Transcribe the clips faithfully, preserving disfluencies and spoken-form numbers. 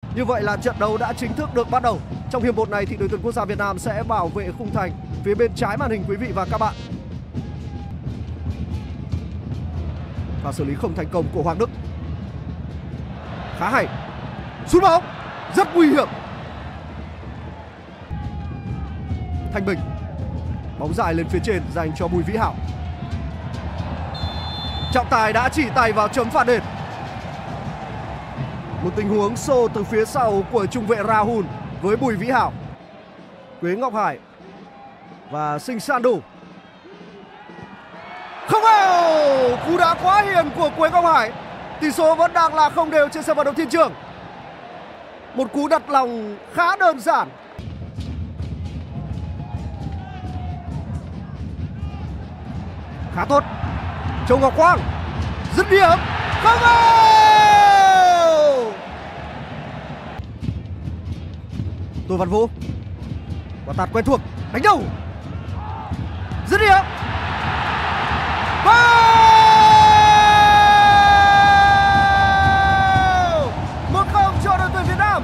Như vậy là trận đấu đã chính thức được bắt đầu. Trong hiệp một này thì đội tuyển quốc gia Việt Nam sẽ bảo vệ khung thành phía bên trái màn hình quý vị và các bạn. Và xử lý không thành công của Hoàng Đức. Khá hay. Sút bóng rất nguy hiểm. Thanh Bình. Bóng dài lên phía trên dành cho Bùi Vĩ Hảo. Trọng Tài đã chỉ tay vào chấm phạt đền. Một tình huống xô từ phía sau của trung vệ Rahul với Bùi Vĩ Hảo. Quế Ngọc Hải và Sinh Sandu. Không vào. Cú đá quá hiền của Quế Ngọc Hải. Tỷ số vẫn đang là không đều trên sân vận động Thiên Trường. Một cú đặt lòng khá đơn giản. Khá tốt. Châu Ngọc Quang dứt điểm. Không vào. Tô Văn Vũ. Quả tạt quen thuộc. Đánh đầu. Dứt điểm. một không cho đội tuyển Việt Nam.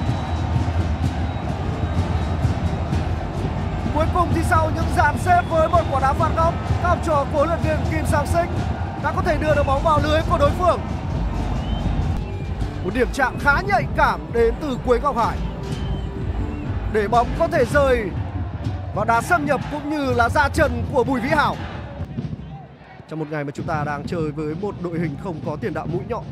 Cuối cùng thì sau những dàn xếp với một quả đá phạt góc, các học trò của huấn luyện viên Kim Sang Sích đã có thể đưa được bóng vào lưới của đối phương. Một điểm chạm khá nhạy cảm đến từ Quế Ngọc Hải để bóng có thể rơi vào đá xâm nhập cũng như là ra chân của Bùi Vĩ Hảo. Trong một ngày mà chúng ta đang chơi với một đội hình không có tiền đạo mũi nhọn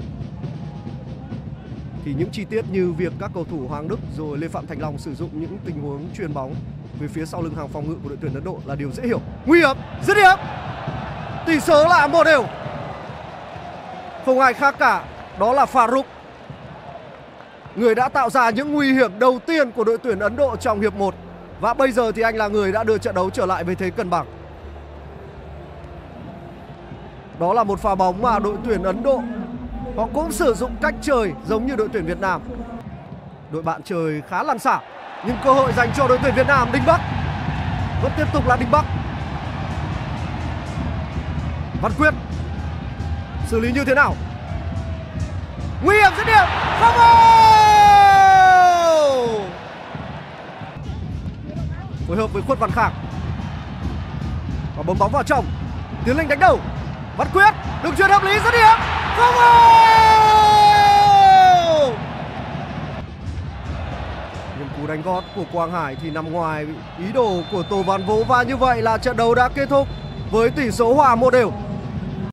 thì những chi tiết như việc các cầu thủ Hoàng Đức rồi Lê Phạm Thành Long sử dụng những tình huống chuyền bóng về phía sau lưng hàng phòng ngự của đội tuyển Ấn Độ là điều dễ hiểu. Nguy hiểm, dứt điểm. Tỷ số là một đều. Không ai khác cả, đó là Farooq, người đã tạo ra những nguy hiểm đầu tiên của đội tuyển Ấn Độ trong hiệp một. Và bây giờ thì anh là người đã đưa trận đấu trở lại với thế cân bằng. Đó là một pha bóng mà đội tuyển Ấn Độ họ cũng sử dụng cách chơi giống như đội tuyển Việt Nam. Đội bạn chơi khá lăn xả, nhưng cơ hội dành cho đội tuyển Việt Nam. Đinh Bắc vẫn tiếp tục là Đinh Bắc. Văn Quyết xử lý như thế nào? Nguy hiểm dứt điểm. Không vào. Phối hợp với Khuất Văn Khang và bấm bóng vào trong. Tiến Linh đánh đầu. Văn Quyết đường chuyền hợp lý dứt điểm. Không vào. Nhưng cú đánh gót của Quang Hải thì nằm ngoài ý đồ của Tô Văn Vũ. Và như vậy là trận đấu đã kết thúc với tỷ số hòa một đều.